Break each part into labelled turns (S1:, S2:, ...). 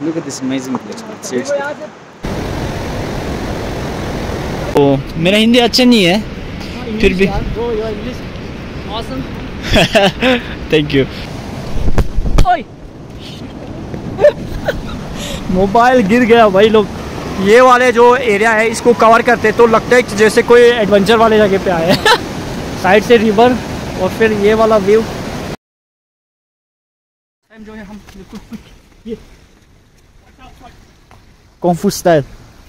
S1: Look at this amazing place, man. Seriously.
S2: तो मेरा हिंदी अच्छा नहीं है, फिर भी
S3: awesome.
S2: Thank you.
S3: ओए मोबाइल गिर गया भाई। लोग ये वाले जो एरिया है इसको कवर करते तो लगता है कि जैसे कोई एडवेंचर वाले जगह पे आए हैं। साइड से रिवर और फिर ये वाला व्यू जो है हम बिल्कुल ये
S2: कॉन्फू स्टाइल।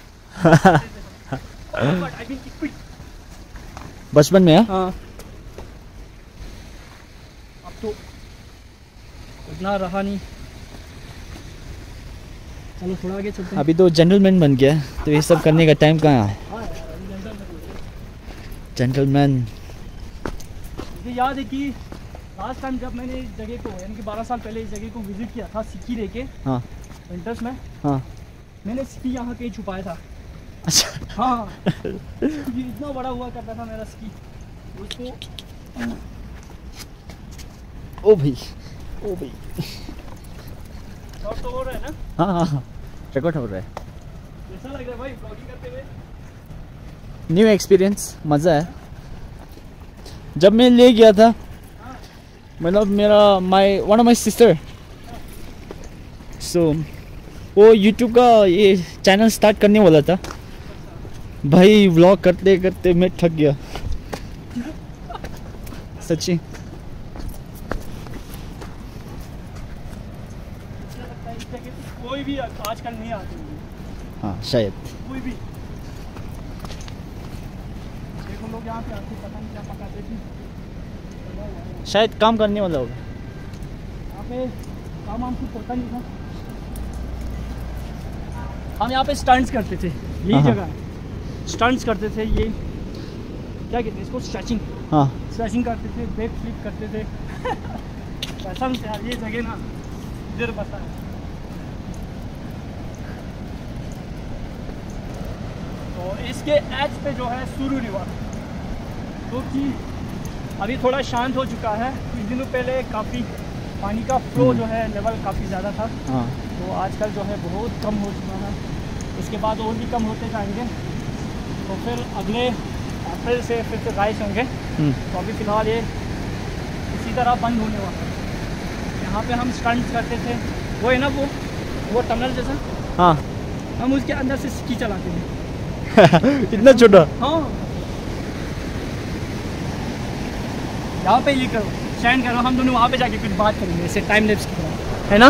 S2: बचपन में है।
S3: हाँ अब तो इतना रहा नहीं। चलो थोड़ा आगे चलते हैं।
S2: अभी तो जेंटलमैन बन गया है, तो ये सब करने का टाइम कहाँ है। जेंटलमैन।
S3: मुझे याद है कि लास्ट टाइम जब मैंने इस जगह को यानी कि 12 साल पहले इस जगह को विजिट किया था सिक्की लेके।
S2: हाँ
S3: विंटर्स में।
S2: हाँ
S3: मैंने स्की यहाँ कहीं छुपाया था।
S2: अच्छा।
S3: हाँ ये इतना बड़ा हुआ करता था मेरा स्की उसको।
S2: ओ भाई ओ भाई।
S3: और तो हो रहा है ना।
S2: हाँ हाँ हाँ रिकॉर्ड हो रहा है।
S3: कैसा लग रहा है भाई ब्लॉगिंग करते हुए?
S2: न्यू एक्सपीरियंस, मज़ा है। जब मैं ले गया था मतलब मेरा one of my sister, so वो यूट्यूब का ये चैनल स्टार्ट करने वाला था। भाई व्लॉग करते करते मैं थक गया सच्ची।
S3: कोई भी आजकल नहीं आते
S2: हाँ शायद।
S3: कोई भी देखो लोग यहाँ पे आते पता नहीं क्या पकाते थे।
S2: शायद काम करने वाला होगा।
S3: यहाँ पे काम आम कुछ होता नहीं था। हम यहाँ पे स्टंट्स करते थे। यही
S2: हाँ।
S3: जगह स्टंट्स करते थे। ये क्या कहते हैं इसको? स्ट्रेचिंग।
S2: हाँ
S3: स्ट्रेचिंग करते थे, बैक फ्लिप करते थे। ऐसा नहीं यार ये जगह ना इधर बसा है। तो इसके एज पे जो है सुरु रिवर, जो कि अभी थोड़ा शांत हो चुका है। कुछ दिनों पहले काफ़ी पानी का फ्लो जो है लेवल काफ़ी ज़्यादा था।
S2: हाँ
S3: तो आजकल जो है बहुत कम हो चुका है। इसके बाद और भी कम होते जाएंगे। तो फिर अगले अप्रैल से फिर से राइस होंगे। तो अभी फ़िलहाल ये इसी तरह बंद होने वाला है। यहाँ पे हम स्टंट्स करते थे। वो है ना वो टनल जैसा।
S2: हाँ
S3: हम उसके अंदर से स्की चलाते थे।
S2: इतना छोटा।
S3: हाँ यहाँ पे ये करो स्टैंड करो, हम दोनों वहाँ पे जाके कुछ बात करेंगे ऐसे टाइम लैप्स की तरह, है ना।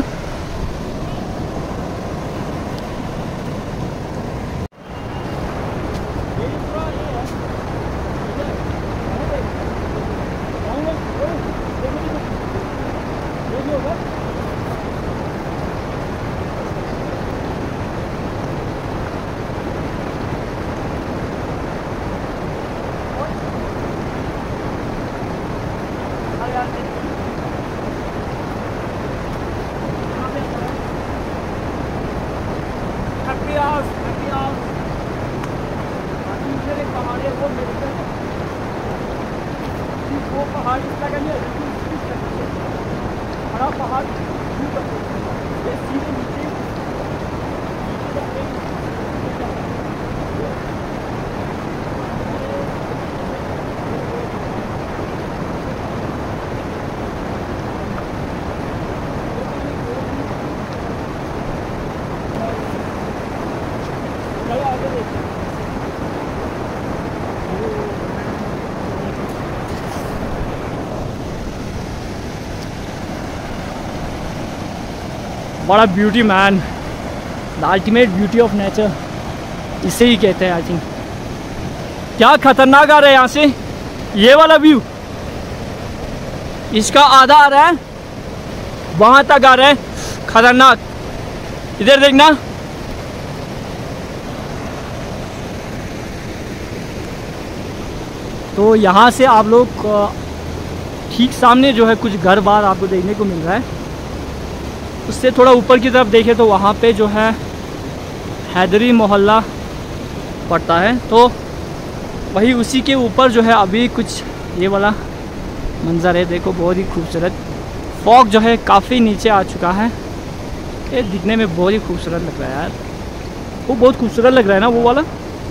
S3: वो पहाड़ इसका करिए बड़ा पहाड़ ये सीधे नीचे बड़ा beauty man, the ultimate beauty of nature इसे ही कहते हैं। आई थिंक क्या खतरनाक आ रहा है यहाँ से, ये वाला व्यू इसका आधा आ रहा है, वहाँ तक आ रहा है, खतरनाक। इधर देखना, तो यहाँ से आप लोग ठीक सामने जो है कुछ घर बार आपको देखने को मिल रहा है। उससे थोड़ा ऊपर की तरफ देखें तो वहाँ पे जो है हैदरी मोहल्ला पड़ता है, तो वही उसी के ऊपर जो है अभी कुछ ये वाला मंज़र है। देखो बहुत ही खूबसूरत, फॉग जो है काफ़ी नीचे आ चुका है ये दिखने में बहुत ही खूबसूरत लग रहा है यार, वो बहुत खूबसूरत लग रहा है ना वो वाला।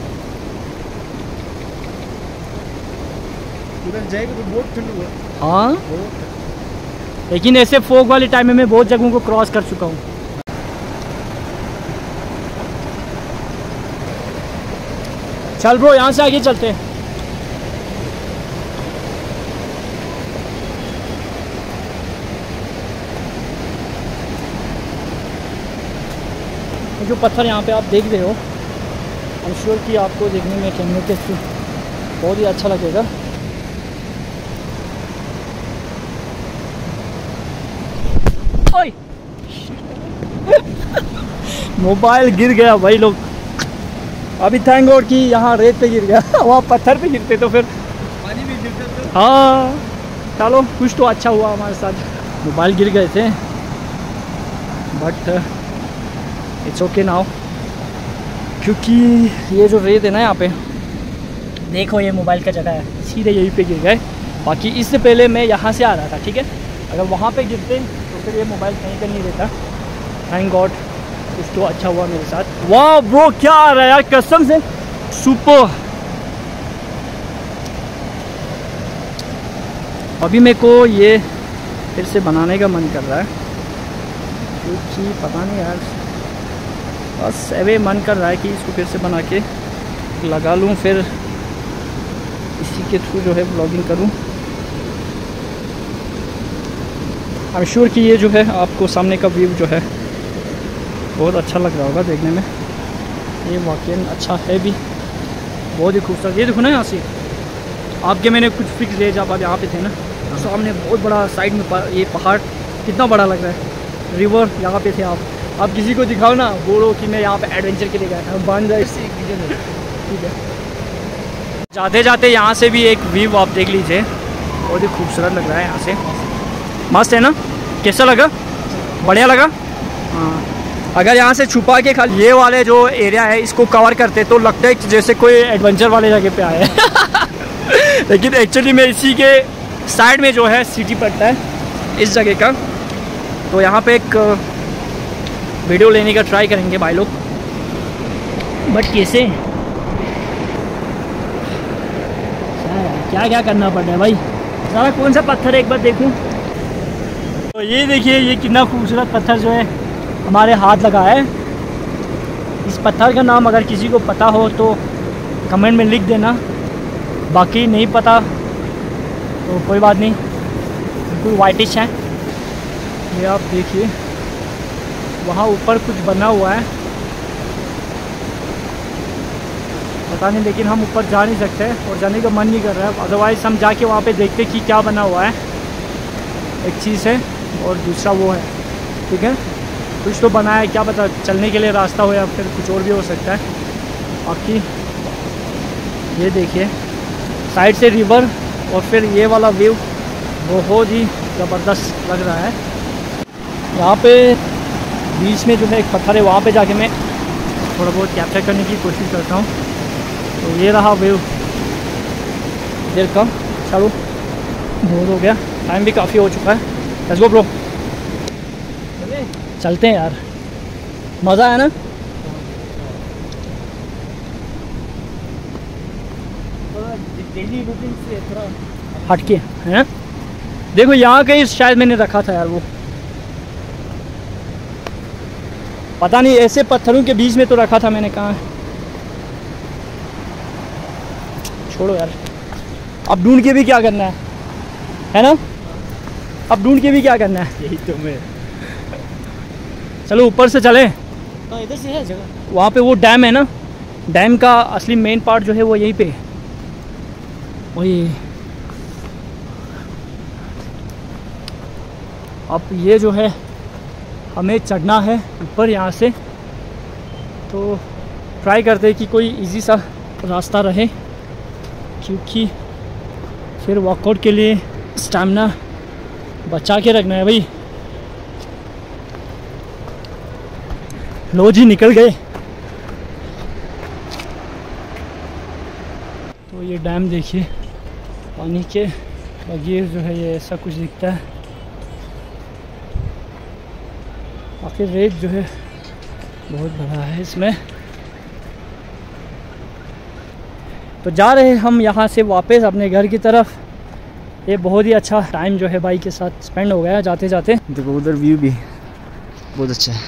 S2: उधर जाएगा तो बहुत ठंड हुआ।
S3: हाँ, लेकिन ऐसे फोक वाले टाइम में मैं बहुत जगहों को क्रॉस कर चुका हूँ। चल ब्रो, यहाँ से आगे चलते हैं। जो पत्थर यहाँ पे आप देख रहे हो, आई एम श्योर कि आपको देखने में कैमरे के थ्रू बहुत ही अच्छा लगेगा। ओए मोबाइल गिर गया भाई लोग। अभी थैंक गॉड कि यहाँ रेत पे गिर गया वहाँ पत्थर पे गिरते तो फिर
S2: पानी भी गिरता था।
S3: हाँ चलो, कुछ तो अच्छा हुआ हमारे साथ। मोबाइल गिर गए थे बट इट्स ओके नाउ, क्योंकि ये जो रेत है ना यहाँ पे, देखो ये मोबाइल का जगह है, सीधे यहीं पे गिर गए। बाकी इससे पहले मैं यहाँ से आ रहा था, ठीक है, अगर वहाँ पे गिरते तो फिर ये मोबाइल कहीं का नहीं रहता। थैंक गॉड कुछ तो अच्छा हुआ मेरे साथ। वाह ब्रो, क्या आ रहा है यार, कसम से सुपर। अभी मेरे को ये फिर से बनाने का मन कर रहा है, क्योंकि पता नहीं यार, बस ऐवे मन कर रहा है कि इसको फिर से बना के लगा लूँ, फिर इसी के थ्रू जो है ब्लॉगिंग करूँ। आई एम श्योर कि ये जो है आपको सामने का व्यू जो है बहुत अच्छा लग रहा होगा देखने में। ये वाकई अच्छा है भी, बहुत ही खूबसूरत। ये देखो ना, यहाँ से आपके मैंने कुछ फिक्स ले जब आप यहाँ पे थे ना, सामने बहुत बड़ा साइड में ये पहाड़ कितना बड़ा लग रहा है, रिवर यहाँ पे थे आप किसी को दिखाओ ना, बोलो कि मैं यहाँ पे एडवेंचर के लिए गया था, बन जाए। ठीक है, जाते जाते यहाँ से भी एक व्यू आप देख लीजिए, बहुत ही खूबसूरत लग रहा है यहाँ से। मस्त है ना, कैसा लगा? बढ़िया लगा। हाँ, अगर यहाँ से छुपा के खाली ये वाले जो एरिया है इसको कवर करते तो लगता है जैसे कोई एडवेंचर वाले जगह पे आए हैं लेकिन एक्चुअली में इसी के साइड में जो है सिटी पड़ता है इस जगह का, तो यहाँ पे एक वीडियो लेने का ट्राई करेंगे भाई लोग, बट कैसे क्या क्या करना पड़ रहा है भाई। सारा कौन सा पत्थर है एक बार देखूं। तो ये देखिए, ये कितना खूबसूरत पत्थर जो है हमारे हाथ लगा है। इस पत्थर का नाम अगर किसी को पता हो तो कमेंट में लिख देना, बाकी नहीं पता तो कोई बात नहीं, बिल्कुल वाइटिश है। ये आप देखिए, वहाँ ऊपर कुछ बना हुआ है, पता नहीं, लेकिन हम ऊपर जा नहीं सकते और जाने का मन नहीं कर रहा है। अदरवाइज़ हम जाके वहाँ पे देखते कि क्या बना हुआ है। एक चीज़ है और दूसरा वो है, ठीक है, कुछ तो बना है, क्या पता चलने के लिए रास्ता हो या फिर कुछ और भी हो सकता है। बाकी ये देखिए साइड से रिवर और फिर ये वाला व्यू बहुत ही ज़बरदस्त लग रहा है। यहाँ पे बीच में जो है एक पत्थर है, वहाँ पे जाके मैं थोड़ा बहुत कैप्चर करने की कोशिश करता हूँ। तो ये रहा व्यू देर का। चलो, बहुत हो गया, टाइम भी काफ़ी हो चुका है। लेट्स गो ब्रो, चलते हैं यार, मज़ा आया ना। डेली रूटीन से थोड़ा हटके हैं। देखो यहाँ कहीं शायद मैंने रखा था यार, वो पता नहीं, ऐसे पत्थरों के बीच में तो रखा था मैंने, कहाँ छोड़ो यार, अब ढूंढ के भी क्या करना है ना, अब ढूंढ के भी क्या करना है, यही तो मैं। चलो ऊपर से चले,
S2: इधर से है जगह,
S3: वहाँ पे वो डैम है ना, डैम का असली मेन पार्ट जो है वो यहीं पे है। वही अब ये जो है हमें चढ़ना है ऊपर यहाँ से, तो ट्राई करते हैं कि कोई इजी सा रास्ता रहे, क्योंकि फिर वर्कआउट के लिए स्टैमिना बचा के रखना है भाई। लो जी, निकल गए। तो ये डैम देखिए, पानी के बगैर जो है ये ऐसा कुछ दिखता है। काफ़ी रेट जो है बहुत बड़ा है इसमें। तो जा रहे हैं हम यहाँ से वापस अपने घर की तरफ। ये बहुत ही अच्छा टाइम जो है बाइक के साथ स्पेंड हो गया जाते जाते।
S2: देखो उधर व्यू भी बहुत अच्छा है।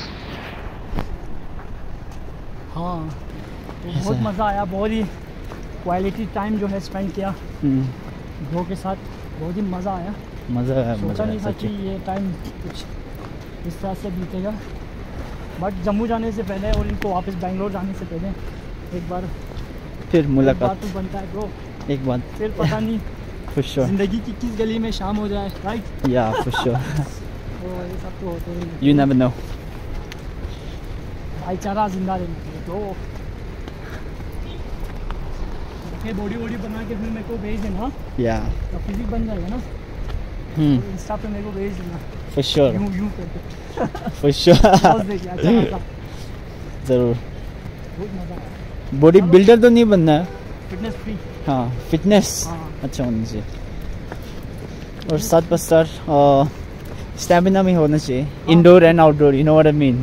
S3: हाँ तो बहुत मज़ा आया, बहुत ही क्वालिटी टाइम जो है स्पेंड किया ब्रो के साथ, बहुत ही मज़ा आया।
S2: मज़ा आया,
S3: सोचा नहीं था कि ये टाइम कुछ इस तरह से बीतेगा। बट जम्मू जाने से पहले और इनको वापस बेंगलोर जाने से पहले एक बार
S2: फिर मुलाकात
S3: तो बनता है ब्रो,
S2: एक बार
S3: फिर पता नहीं
S2: for sure
S3: ज़िंदगी की किस गली में शाम हो जाए, राइट?
S2: yeah for sure
S3: तो ये सब तो होते हैं,
S2: you never know।
S3: भाईचारा जिंदा रहना चाहिए। तो बॉडी वॉडी बना के फिर मेरे को भेज देना,
S2: yeah
S3: तो फिजिक बन जाएगा ना, इंस्टा पे मेरे को भेज देना
S2: for sure
S3: यूं करके
S2: for sure
S3: बहुत देखिए अच्छा खासा,
S2: ज़रूर।
S3: बहुत मज़ा आया।
S2: बॉडी बिल्डर तो नहीं बनना है,
S3: फिटनेस फ्री,
S2: हाँ फिटनेस
S3: हाँ।
S2: अच्छा होना चाहिए और साथ पर साथ स्टैमिना भी होना चाहिए, indoor and outdoor, you know what I mean.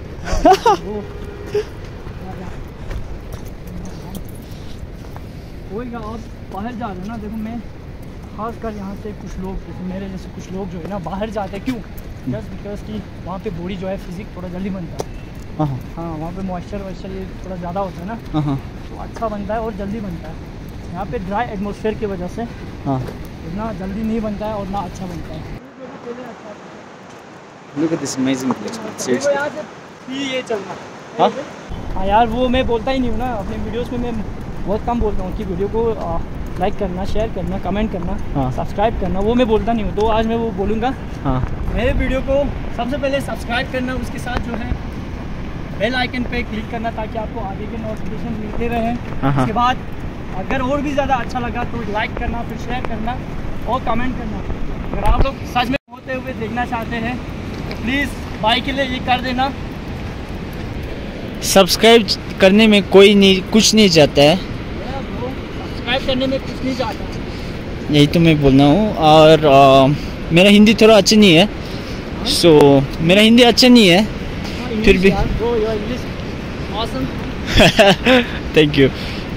S3: होएगा। आप बाहर जा रहे हो ना, देखो मैं खासकर यहाँ से कुछ लोग जैसे मेरे जैसे कुछ लोग जो है ना बाहर जाते हैं, क्यों? जस्ट बिकॉज कि वहाँ पे बॉडी जो है फिजिक थोड़ा जल्दी बनता है। हाँ वहाँ पे मॉइस्चर वाइस्चर ये थोड़ा ज़्यादा होता है ना, तो अच्छा बनता है और जल्दी बनता है। यहाँ पे ड्राई एटमॉस्फेयर की वजह से इतना जल्दी नहीं बनता है और ना अच्छा बनता है।
S1: Look at this amazing place, man. Seriously.
S3: ये चलना हाँ यार, वो मैं बोलता ही नहीं हूँ ना अपने वीडियोस में, मैं बहुत कम बोलता हूँ कि वीडियो को लाइक करना, शेयर करना, कमेंट करना, सब्सक्राइब करना, वो मैं बोलता नहीं हूँ। तो आज मैं वो बोलूँगा। मेरे वीडियो को सबसे पहले सब्सक्राइब करना, उसके साथ जो है बेल आइकन पे क्लिक करना ताकि आपको आगे के नोटिफिकेशन मिलते रहें। उसके बाद अगर और भी ज़्यादा अच्छा लगा तो लाइक करना, फिर शेयर करना और कमेंट करना। अगर आप लोग सच में होते हुए देखना चाहते हैं तो प्लीज़ भाई के लिए ये कर देना।
S2: सब्सक्राइब करने में कोई नहीं, कुछ नहीं जाता है,
S3: सब्सक्राइब करने में कुछ नहीं जाता,
S2: यही तो मैं बोल रहा हूँ। और मेरा हिंदी थोड़ा अच्छा नहीं है, सो मेरा हिंदी अच्छा नहीं है फिर भी thank you।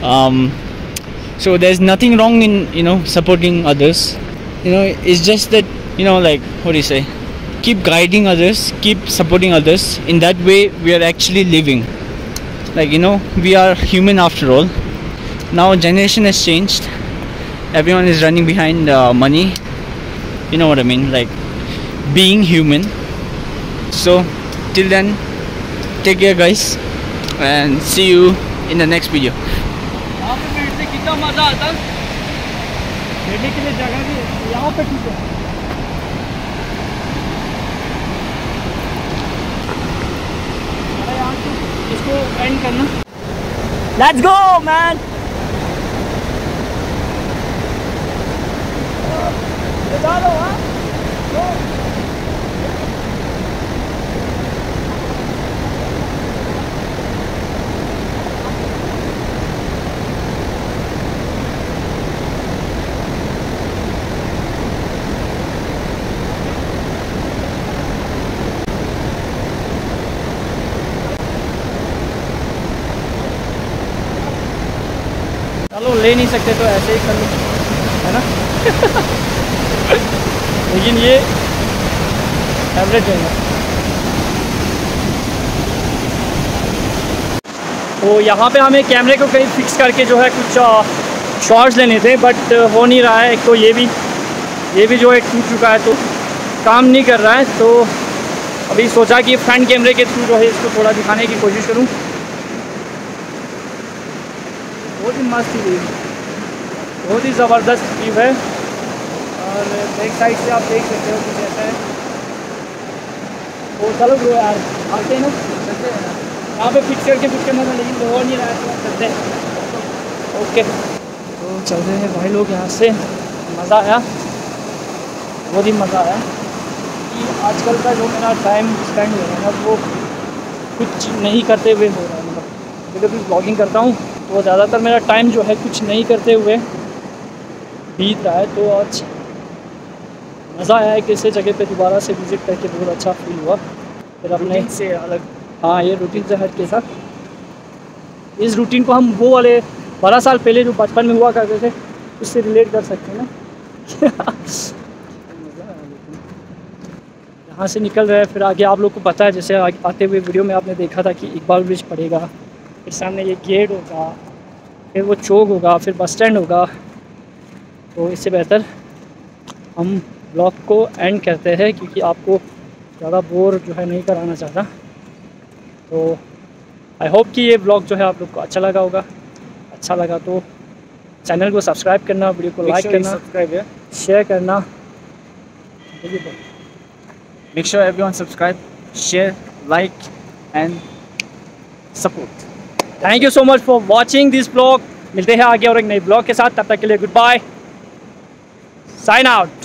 S2: So there's nothing wrong in, you know, supporting others, you know, it's just that, you know, like what do you say, keep guiding others, keep supporting others. In that way we are actually living, like, you know, we are human after all. Now generation has changed, everyone is running behind money, you know what I mean, like being human. So till then, take care guys and see you in the next video।
S3: यहाँ पे बैठने से कितना मज़ा आता, बैठने के लिए जगह भी है यहाँ पे, ठीक है। अरे यार इसको एंड करना, लेट्स गो मैन। चलो ले नहीं सकते तो ऐसे ही कर लो, है ना। लेकिन ये एवरेज है। तो यहाँ पे हमें कैमरे को कहीं फिक्स करके जो है कुछ शॉट्स लेने थे, बट हो नहीं रहा है। एक तो ये भी जो है टूट चुका है, तो काम नहीं कर रहा है। तो अभी सोचा कि फ्रंट कैमरे के थ्रू जो है इसको थोड़ा दिखाने की कोशिश करूँ। बहुत ही मस्त व्यू, बहुत ही ज़बरदस्त व्यू है। और बैक साइड से आप देख सकते हो कुछ ऐसा है। वो चलो ब्रो यार आते हैं ना, चलते हैं यहाँ पे फिक्स करके कुछ करना था, लेकिन हो नहीं रहा है, तो चलते हैं। ओके तो चल रहे हैं भाई लोग यहाँ से। मज़ा आया, बहुत ही मज़ा आया कि आजकल का जो मेरा टाइम स्पेंड हो रहा है ना, वो कुछ नहीं करते हुए हो रहा है। मतलब जब भी ब्लॉगिंग करता हूँ तो ज़्यादातर मेरा टाइम जो है कुछ नहीं करते हुए बीत रहा है। तो आज मज़ा आया है कि इस जगह पे दोबारा से विज़िट करके बहुत अच्छा फील हुआ। फिर अपने
S1: रूटीन से अलग।
S3: हाँ, ये रूटीन से हट के साथ इस रूटीन को हम वो वाले 12 साल पहले जो बचपन में हुआ करते थे उससे रिलेट कर सकते हैं ना। यहाँ से निकल रहे हैं, फिर आगे आप लोग को पता है, जैसे आते हुए वीडियो में आपने देखा था कि इकबाल ब्रिज पड़ेगा, फिर सामने ये गेट होगा, फिर वो चौक होगा, फिर बस स्टैंड होगा। तो इससे बेहतर हम ब्लॉग को एंड करते हैं, क्योंकि आपको ज़्यादा बोर जो है नहीं कराना चाहता। तो आई होप कि ये ब्लॉग जो है आप लोग को अच्छा लगा होगा। अच्छा लगा तो चैनल को सब्सक्राइब करना, वीडियो को लाइक करना, शेयर करना।
S1: Make sure everyone subscribe, share, like and support.
S3: Thank you so much for watching this blog. मिलते हैं आगे और एक नई ब्लॉग के साथ, तब तक के लिए गुड बाय, साइन आउट।